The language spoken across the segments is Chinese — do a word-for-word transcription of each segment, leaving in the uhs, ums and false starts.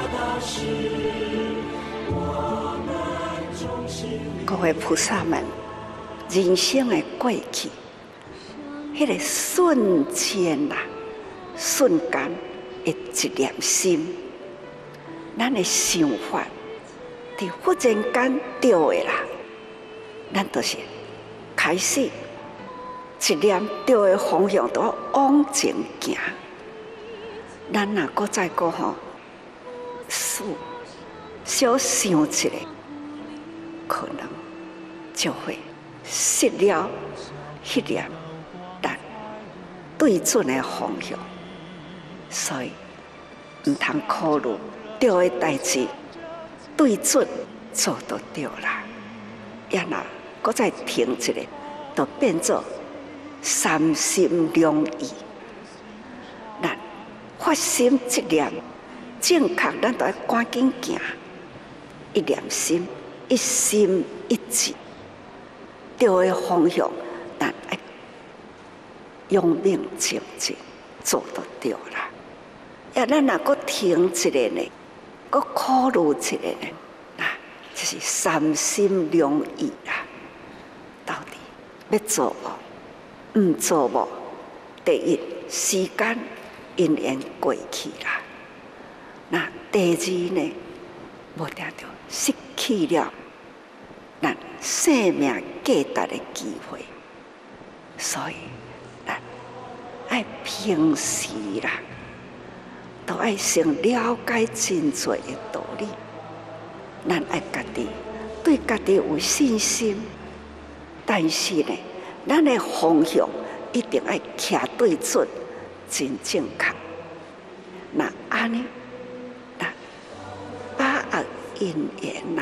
各位菩萨们，人生的过去，迄个瞬间啦，瞬间的一念心，咱的想法，伫忽然间对的啦，咱就是开始一念对的方向，都往前行。咱若搁再搁吼，思小想一下，可能就会失了迄念咱对准的方向。所以唔通考虑对的代志，对准做就对啦。也若搁再停一下，就变做三心两意。咱发心一念正确，咱都要赶紧行。一念心，一心一志，对的方向，咱要用命前进，做就对啦。也咱若搁停一下呢，搁考虑一下呢，那就是三心两意啦。到底要做无？唔做无？第一，时间因缘过去啦。那第二呢，无定着失去了咱生命价值的机会。所以，咱爱平时啦，都爱先了解真侪的道理。咱爱家己对家己有信心，但是呢，咱的方向一定要徛对准，真正确。那安尼，那把握因缘呐，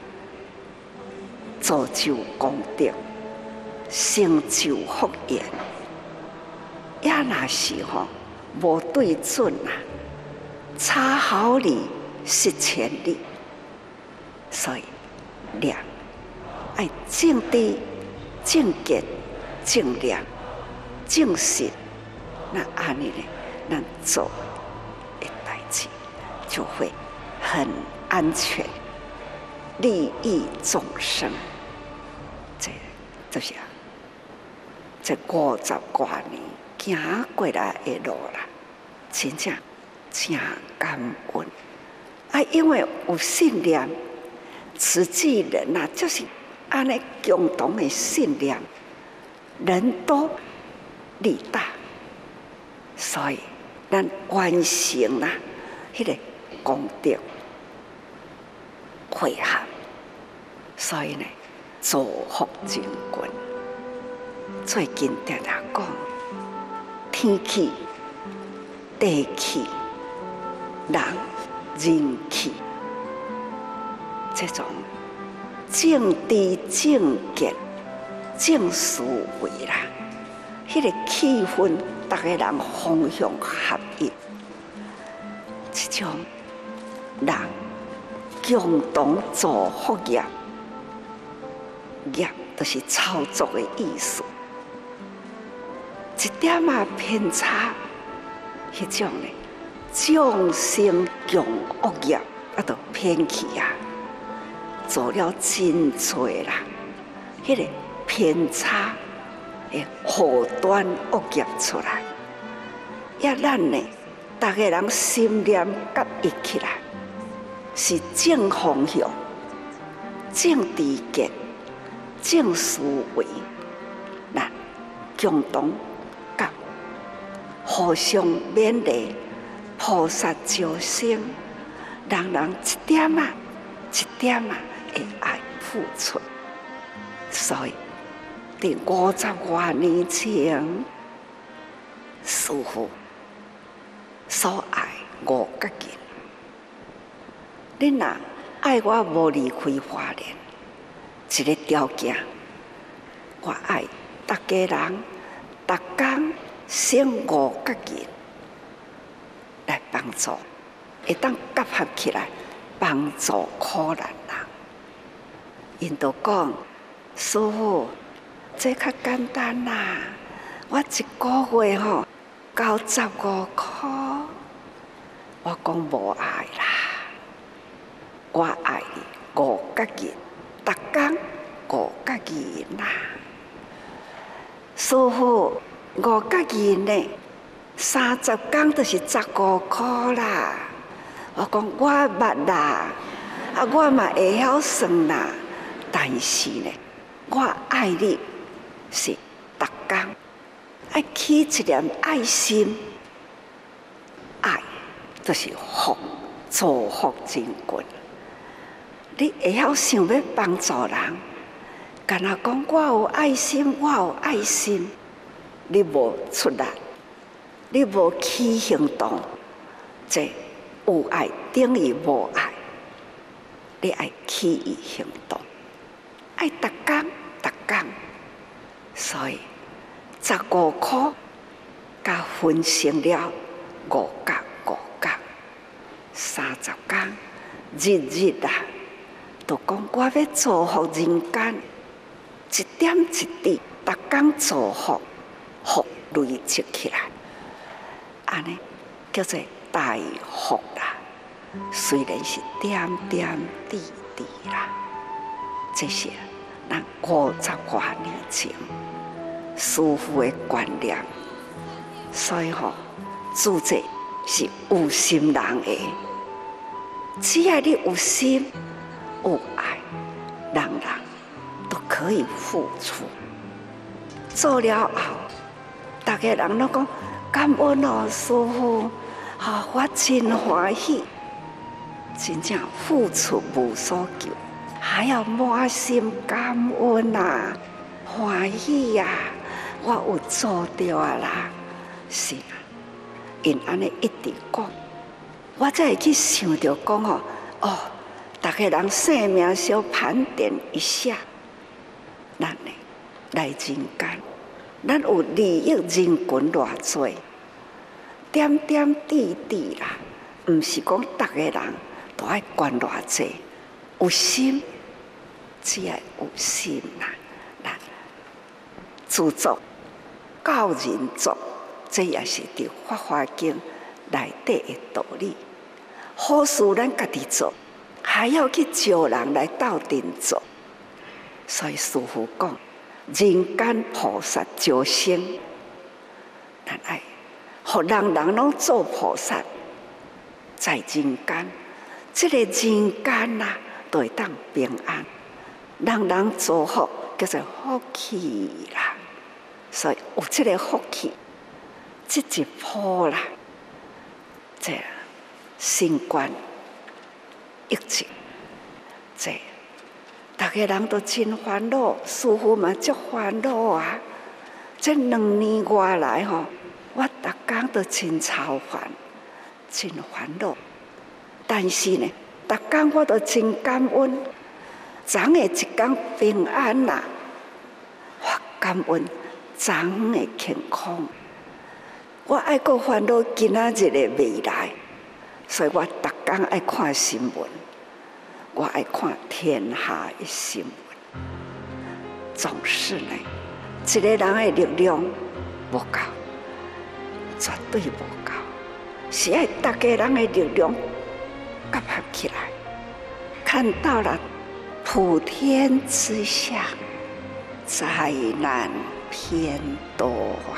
造就功德，成就福缘。也若是吼无对准啊，差毫厘失千里。所以，念爱正知、正见、正念、正信，那安尼呢，咱做的代志就会很安全，利益众生。这就是啊，这五十多年行过来的路啦，真正真感恩啊！因为有信念。慈济人啊，就是安尼共同的信念，人多力大，所以咱完成啦迄个功德会合，所以呢，造福人群。最近常常讲，天气、地气、人、人气。这种正知正见正思维啦，迄、那个气氛，大家人方向合一，这种人共同做福业，业就是操作的意思。一点啊偏差，迄种呢，众生共恶业啊，都偏去啊。做了真多啦，迄、那个偏差的祸端恶业出来，也咱呢，大家人心念合一起来，是正方向、正知见、正思维，咱共同甲互相勉励，菩萨招生，人人一点啊，一点啊。会爱付出，所以伫五十多年前，师父所爱五个人，恁若爱我无离开花莲，一个条件，我爱大家人，逐工生五个人来帮助，会当结合起来帮助苦难人。因都讲，师父，这较简单啦。我一个月吼交十五块，我讲无爱啦。 我爱你五角日，逐工五角日啦。师父，五角日呢，三十天就是十五块啦。我讲我捌啦，啊，我嘛会晓算啦，但是呢，我爱你是逐工爱起一点爱心，爱就是福，造福人群。你会晓想要帮助人，干那讲我有爱心，我有爱心，你无出力，你无起行动，这有爱等于无爱。你爱起于行动，爱逐工逐工，所以十五块甲分成了五角五角，三十天日日啊，就讲我要造福人间，一点一滴，逐工造福，福累积起来，安尼叫做大福啦。虽然是点点滴滴啦，这些咱五十多年前师父的观念，所以吼，主者是有心人的。只要你有心有爱，人人都可以付出。做了后，大家人都讲感恩哦，师父，啊，我真欢喜。真正付出无所求，还要满心感恩啊，欢喜呀、啊！我有做到啊啦，是啊，因安尼一直讲，我才会去想着讲哦，哦，大家人生命小盘点一下，咱呢来人间，咱有利益人群偌济，点点滴滴啦，毋是讲大家人。都爱管偌济，有心，只要有心啦，咱自作教人作，这也是伫《法华经》内底的道理。好事咱家己做，还要去招人来斗阵做。所以师父讲，人间菩萨招生，咱爱，互人人拢做菩萨，在人间。这个人间呐、啊，都会当平安，人人祝福叫做福气啦。所以有这个福气，这一波啦，这新冠疫情，这大家人都真烦恼，师父嘛足烦恼啊。这两年外来吼，我逐工都真操烦，真烦恼。但是呢，逐工我都真感恩，昨的一天平安啦、啊，我感恩昨的健康。我爱过烦恼今仔日的未来，所以我逐工爱看新闻，我爱看天下的新闻。总是呢，一个人的力量无够，绝对无够，是爱大家人的力量。结合起来，看到了普天之下灾难偏多啊！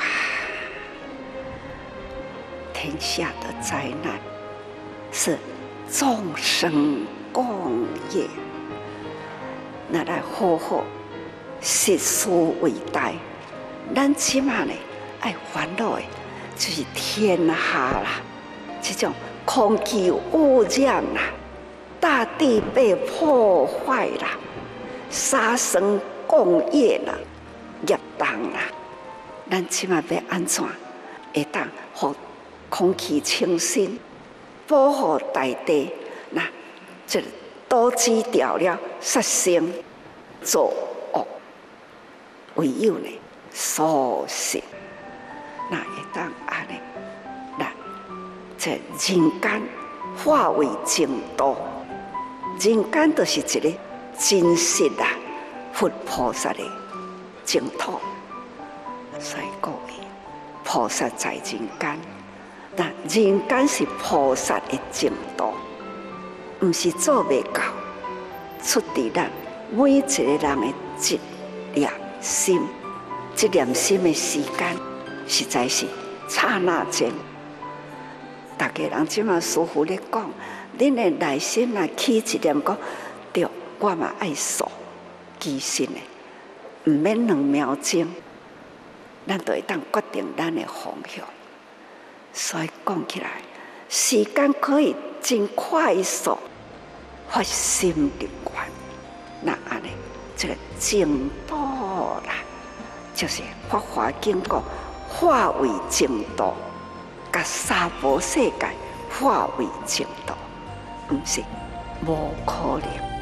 天下的灾难是众生共业，那来好好实施为大。咱起码呢，爱烦恼的就是天下啦，这种。空气污染啦，大地被破坏啦，杀生共业啦，业障啦，咱起码要安怎？会当互空气清新，保护大地，那这阻止掉了杀生作恶，唯有呢素食，那会当安尼。在人间化为净土，人间就是一个真实啊佛菩萨的净土。所以各位，菩萨在人间，但人间是菩萨的净土， 毋是做袂到，出伫咱每一个人的一念心，一念心的时间，实在是刹那间。大家人即马师父咧讲，恁的内心若起一念讲，对，我嘛爱数，其实呢，毋免两秒钟，咱就会当决定咱的方向。所以讲起来，时间可以真快速发心灵愿。那安尼，这个净土啦，就是《法华经》讲化为净土，甲娑婆世界化为净土，毋是无可能。